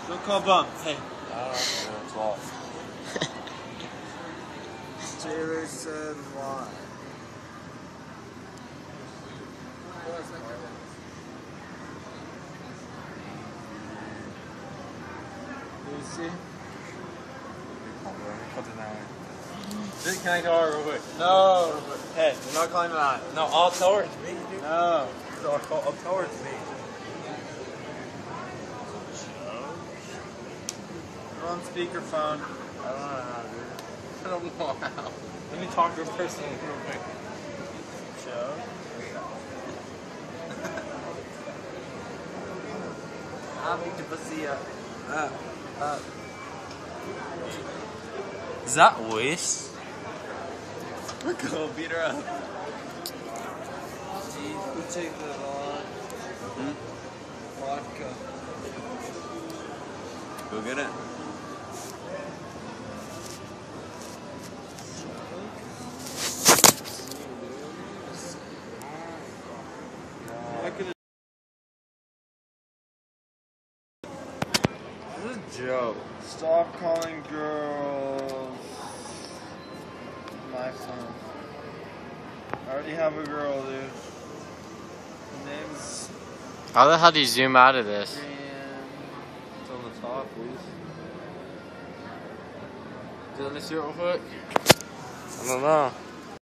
Don't call bum. Hey. It's off. Taylor said why? Lucy? Can I go real quick? No. Hey, you're not calling him out. No, all towards me, dude. No. All towards me. You're on speakerphone. I don't know how, dude. I don't know how. Let me talk to a person real quick. Joe? Is that Wish? Go beat her up. Who take that on? Vodka. Go get it. This is Joe. Stop calling girls my phone. I already have a girl, dude. Her name's How the hell do you zoom out of this? Brienne. It's on the top, please. Do you want me to see it real quick? I don't know.